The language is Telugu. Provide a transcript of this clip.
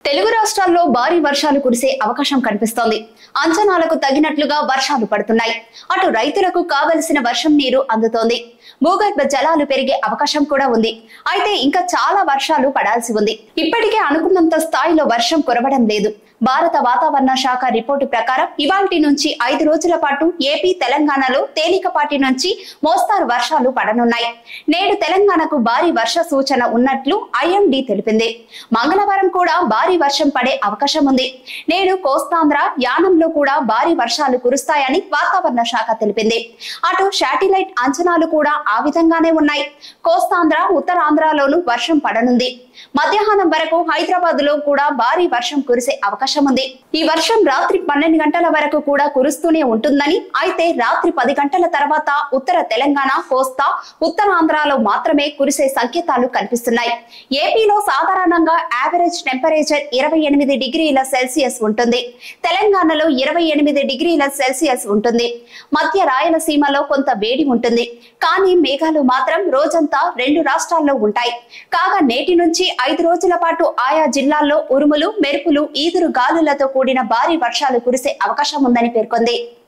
తెలుగు రాష్ట్రాల్లో భారీ వర్షాలు కురిసే అవకాశం కనిపిస్తోంది. అంచనాలకు తగినట్లుగా వర్షాలు పడుతున్నాయి. అటు రైతులకు కావలసిన వర్షం నీరు అందుతోంది. భూగర్భ జలాలు పెరిగే అవకాశం కూడా ఉంది. అయితే ఇంకా చాలా వర్షాలు పడాల్సి ఉంది. ఇప్పటికే అనుకున్నంత స్థాయిలో వర్షం కురవడం లేదు. భారత వాతావరణ శాఖ రిపోర్టు ప్రకారం ఇవాల్టి నుంచి 5 రోజుల పాటు ఏపీ, తెలంగాణలో తేలికపాటి నుంచి మోస్తారు వర్షాలు పడనున్నాయి. నేడు తెలంగాణకు భారీ వర్ష సూచన ఉన్నట్లు ఐఎండీ తెలిపింది. మంగళవారం కూడా భారీ వర్షం పడే అవకాశం ఉంది. నేడు కోస్తాంధ్ర, యానంలో కూడా భారీ వర్షాలు కురుస్తాయని వాతావరణ శాఖ తెలిపింది. అటు శాటిలైట్ అంచనాలు కూడా ఆ విధంగానే ఉన్నాయి. కోస్తాంధ్ర, ఉత్తరాంధ్రలోనూ వర్షం పడనుంది. మధ్యాహ్నం వరకు హైదరాబాద్ లో కూడా భారీ వర్షం కురిసే అవకాశం ఉంది. ఈ వర్షం రాత్రి 12 గంటల వరకు కూడా కురుస్తూనే ఉంటుందని, అయితే రాత్రి 10 గంటల తర్వాత ఉత్తర తెలంగాణ, కోస్తా, ఉత్తరాంధ్రలో మాత్రమే కురిసే సంకేతాలు కనిపిస్తున్నాయి. ఏపీలో సాధారణంగా యావరేజ్ టెంపరేచర్ 28 డిగ్రీల సెల్సియస్ ఉంటుంది. తెలంగాణలో 28 డిగ్రీల సెల్సియస్ ఉంటుంది. మధ్య రాయలసీమలో కొంత వేడి ఉంటుంది. కానీ మేఘాలు మాత్రం రోజంతా 2 రాష్ట్రాల్లో ఉంటాయి. కాగా నేటి నుంచి 5 రోజుల పాటు ఆయా జిల్లాల్లో ఉరుములు, మెరుపులు, ఈదురు గాలులతో కూడిన భారీ వర్షాలు కురిసే అవకాశం ఉందని పేర్కొంది.